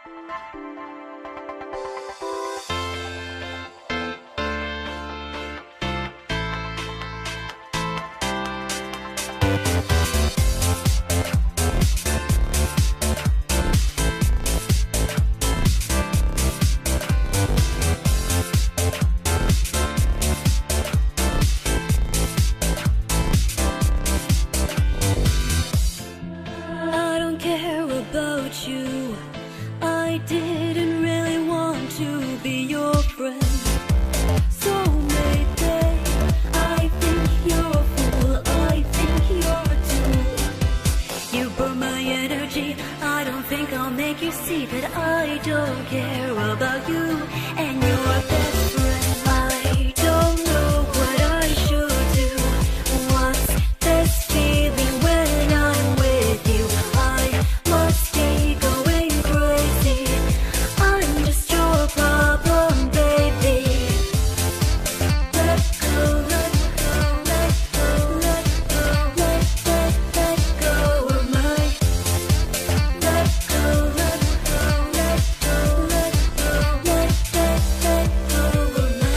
I didn't really want to be your friend. So maybe I think you're a fool, I think you're a tool. You burn my energy, I don't think I'll make you see that I don't care about you and your best friend. I don't know what I should do. What's this feeling when I'm with you? I must be going crazy. I'm just your problem, baby. Let go, let go, let go, let go, let go of my. Let go, let go, let go, let go, let go of my.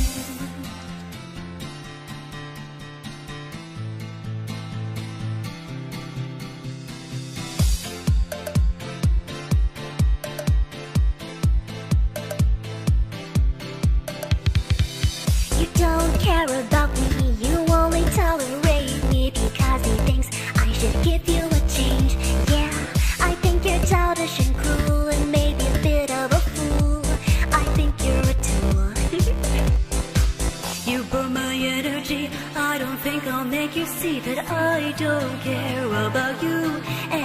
You don't care about me, you only tolerate me because he thinks I should give you a change. Yeah, I think you're childish and cruel and maybe a bit of a fool. I think you're a tool. You burn my energy, I don't think I'll make you see that I don't care about you